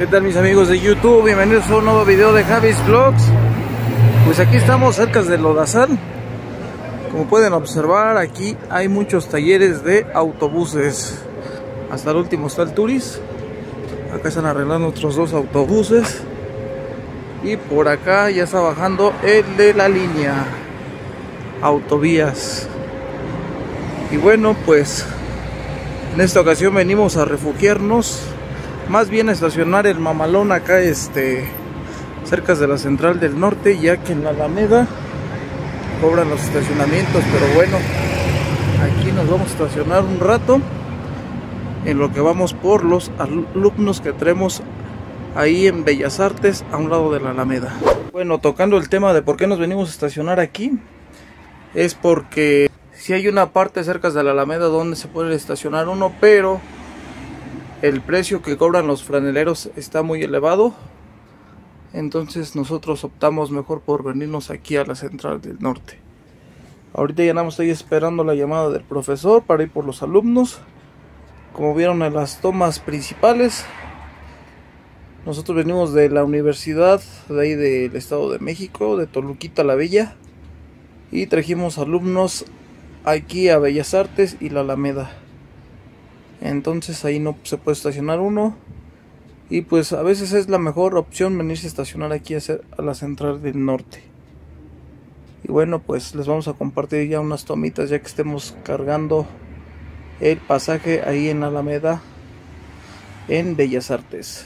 tal mis amigos de YouTube? Bienvenidos a un nuevo video de Javis Vlogs. Pues aquí estamos cerca de Lodazal. Como pueden observar, aquí hay muchos talleres de autobuses. Hasta el último está el Turis. Acá están arreglando otros dos autobuses. Y por acá ya está bajando el de la línea Autovías. Y bueno, pues en esta ocasión venimos a refugiarnos, más bien a estacionar el mamalón acá cerca de la Central del Norte, ya que en la Alameda cobran los estacionamientos. Pero bueno, aquí nos vamos a estacionar un rato en lo que vamos por los alumnos que tenemos ahí en Bellas Artes, a un lado de la Alameda. Bueno, tocando el tema de por qué nos venimos a estacionar aquí, es porque si hay una parte cerca de la Alameda donde se puede estacionar uno, pero el precio que cobran los franeleros está muy elevado. Entonces nosotros optamos mejor por venirnos aquí a la Central del Norte. Ahorita ya nada más estoy esperando la llamada del profesor para ir por los alumnos. Como vieron en las tomas principales, nosotros venimos de la universidad de ahí del Estado de México, de Toluquita la Bella, y trajimos alumnos aquí a Bellas Artes y la Alameda. Entonces ahí no se puede estacionar uno, y pues a veces es la mejor opción venirse a estacionar aquí a la Central del Norte. Y bueno, pues les vamos a compartir ya unas tomitas ya que estemos cargando el pasaje ahí en Alameda, en Bellas Artes.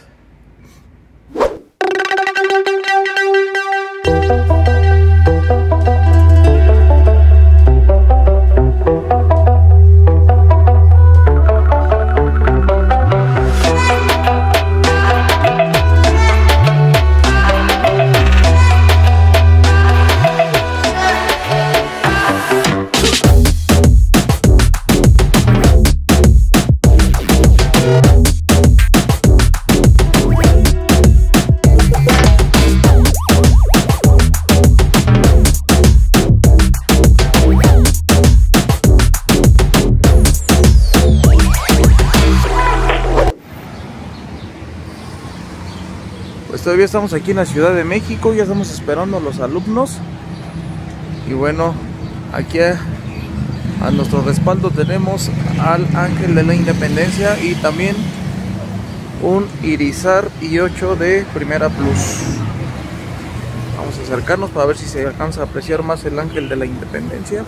Todavía estamos aquí en la Ciudad de México, ya estamos esperando a los alumnos. Y bueno, aquí a nuestro respaldo tenemos al Ángel de la Independencia y también un Irizar i8 de Primera Plus. Vamos a acercarnos para ver si se alcanza a apreciar más el Ángel de la Independencia.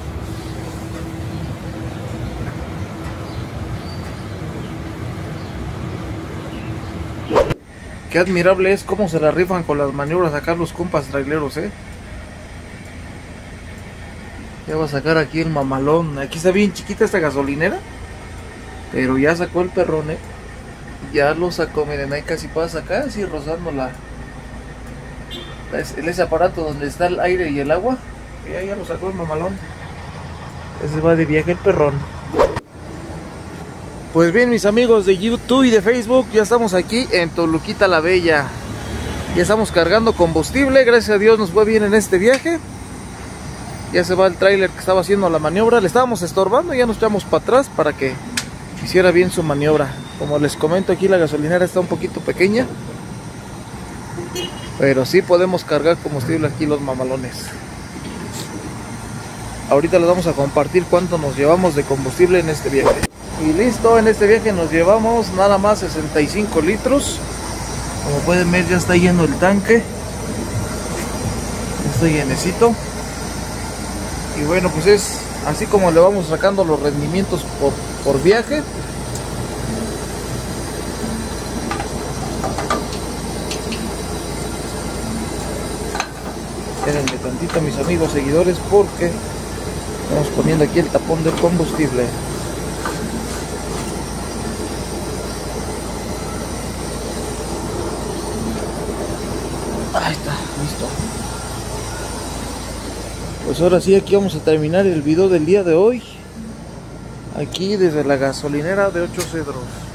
Qué admirable es cómo se la rifan con las maniobras acá los compas traileros, Ya va a sacar aquí el mamalón. Aquí está bien chiquita esta gasolinera, pero ya sacó el perrón, Ya lo sacó, miren, ahí casi pasa acá, así rozando ese aparato donde está el aire y el agua. Ya lo sacó el mamalón. Ese va de viaje el perrón. Pues bien, mis amigos de YouTube y de Facebook, ya estamos aquí en Toluquita la Bella. Ya estamos cargando combustible, gracias a Dios nos fue bien en este viaje. Ya se va el tráiler que estaba haciendo la maniobra, le estábamos estorbando, ya nos echamos para atrás para que hiciera bien su maniobra. Como les comento, aquí la gasolinera está un poquito pequeña, pero sí podemos cargar combustible aquí los mamalones. Ahorita les vamos a compartir cuánto nos llevamos de combustible en este viaje. Y listo, en este viaje nos llevamos nada más 65 litros. Como pueden ver, ya está lleno el tanque. Está llenecito. Y bueno, pues es así como le vamos sacando los rendimientos por viaje. Espérenme tantito, mis amigos seguidores, porque estamos poniendo aquí el tapón del combustible. Ahí está, listo. Pues ahora sí, aquí vamos a terminar el video del día de hoy. Aquí desde la gasolinera de 8 Cedros.